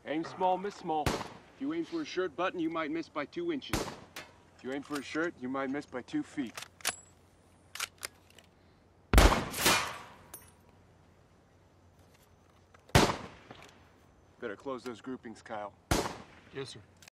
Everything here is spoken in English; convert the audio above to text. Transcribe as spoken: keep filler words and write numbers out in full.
Aim small, miss small. If you aim for a shirt button, you might miss by two inches. If you aim for a shirt, you might miss by two feet. Better close those groupings, Kyle. Yes, sir.